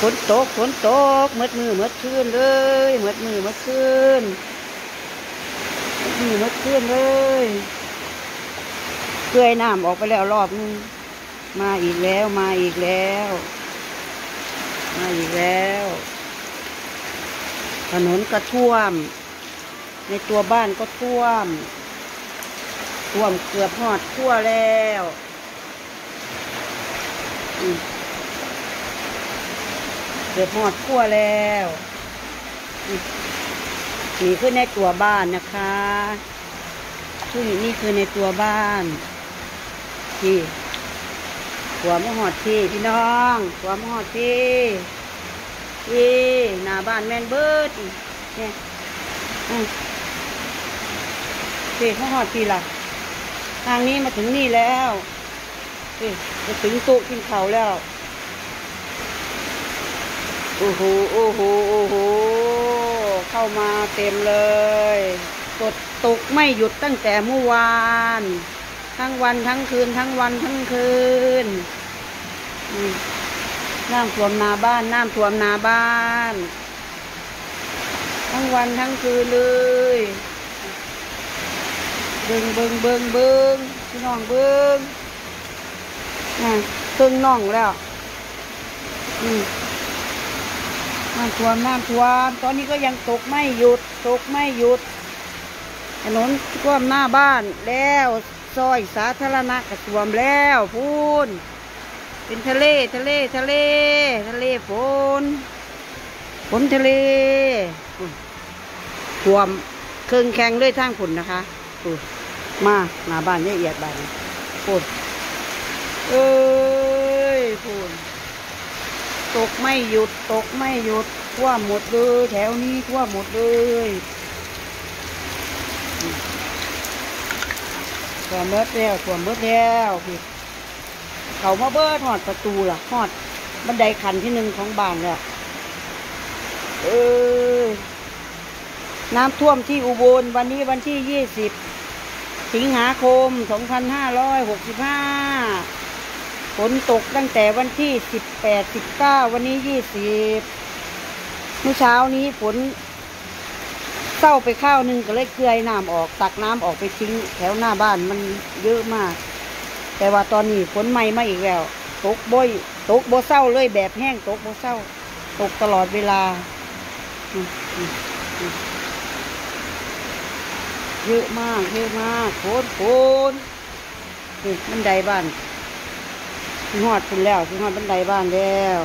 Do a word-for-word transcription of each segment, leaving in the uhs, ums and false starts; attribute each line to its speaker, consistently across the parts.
Speaker 1: นตกฝนตกมืดมือมืดคืนเลยมืดมือมืดคืนมืดมือมืดคืนเลยเกลื่อยน้ำออกไปแล้วรอบนึงมาอีกแล้วมาอีกแล้วมาอีกแล้วถนนก็ท่วมในตัวบ้านก็ท่วมท่วมเกือบหอดทั่วแล้วเกือบหอดทั่วแล้วนี่คือในตัวบ้านนะคะช่วงนี้คือในตัวบ้านที่ตัวมหอดที่พี่น้องตัวมหอดที่ที่หน้าบ้านแมนเบิร์ดเนี่ยเด็กมหอดที่ล่ะทางนี้มาถึงนี่แล้วมาถึงโต๊ะกินข้าวแล้วโอ้โหโอ้โหโอ้โหเข้ามาเต็มเลยตกตกไม่หยุดตั้งแต่เมื่อวานทั้งวันทั้งคืนทั้งวันทั้งคืนน้ำท่วมนาบ้านน้ำท่วมนาบ้านทั้งวันทั้งคืนเลยเบิ้งเบิ้งเบิ้งเบิ้งพี่น้องเบิ้งน่ะตึงน่องแล้วน้ำท่วมน้ำท่วมตอนนี้ก็ยังตกไม่หยุดตกไม่หยุดถนนท่วมหน้าบ้านแล้วซอยสาธารณะก็ท่วมแล้วพูนเป็นทะเลทะเลทะเลทะเลฝนฝนทะเลท่วมเครื่องแข็งด้วยทางฝนนะคะมาหน้าบ้านละเอียดบ้านพูนเอ้ยพูนตกไม่หยุดตกไม่หยุดท่วมหมดเลยแถวนี้ท่วมหมดเลยท่วมเบิดแล้วท่วมเบิดแล้วพี่เขามาเบิดหอดประตูล่ะหอดบันไดขันที่หนึ่งของบ้านแล้วเออน้ำท่วมที่อุบลวันนี้วันที่ยี่สิบสิงหาคมสองพันห้าร้อยหกสิบห้าฝนตกตั้งแต่วันที่สิบแปดสิบเก้าวันนี้ยี่สิบเมื่อเช้านี้ฝนเศร้าไปข้าวนึงก็เลยเกลือยน้ำออกตักน้ำออกไปทิ้งแถวหน้าบ้านมันเยอะมากแต่ว่าตอนนี้ฝนใหม่มาอีกแล้วตกบ่อยตกบ่เศร้าเลยแบบแห้งตกบ่เศร้าตกตลอดเวลาเยอะมากเยอะมากฝนฝนนี่บันไดบ้านหอดขึ้นแล้วหอดบันไดบ้านแล้ว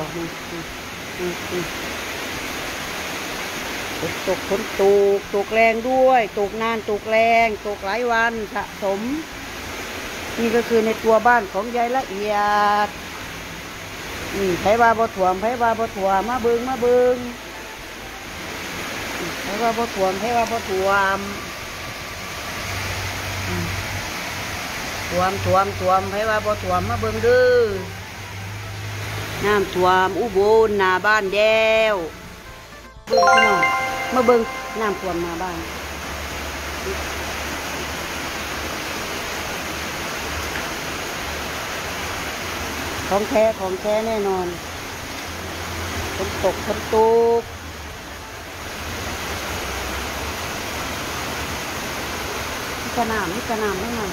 Speaker 1: ตกฝนตกตกแรงด้วยตกนานตกแรงตกหลายวันสะสมนี่ก็คือในตัวบ้านของยายละเอียดนี่ไผว่าบ่ถ่วมไผว่าบ่ถ่วมมาเบิ่งมาเบิ่งไผว่าบ่ถ่วมไผว่าบ่ถ่วมถ่วมถ่วมถ่วมไผว่าบ่ถ่วมมาเบิ่งเด้อน้ำท่วมอุบลหน้าบ้านแด้วเบิ่งพี่น้องมาเบิ่งน้ำท่วมหน้าบ้านของแท้ของแท้แน่นอนฝนตกฝนตกนี่กระน้ำนี่กระน้ำทั้งนั้น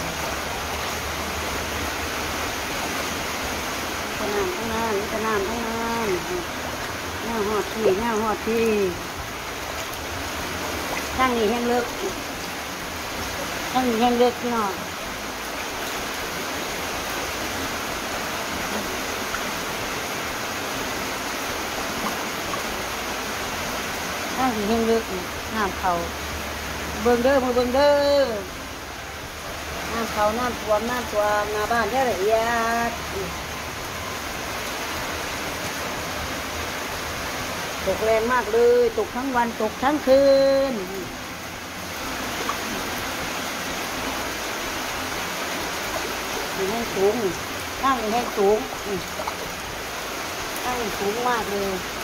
Speaker 1: กระน้ำทั้งนั้นนี่กระน้ำทั้งนั้นหน้าหอดที่หน้าหอดที่ข้างนี้แห้งเลิกข้างนี้แห้งเลิกพี่น้องข้างนี้แห้งเลิกน้ำเขาเบิ่งเด้อมาเบิ่งเด้อน้ำเขาน้ำท่วมน้ำท่วมหน้าบ้านแท้ละเอียดตกแรงมากเลยตกทั้งวันตกทั้งคืนอยู่ให้สูงนั่งอยู่ให้สูงนั่งสูงมากเลย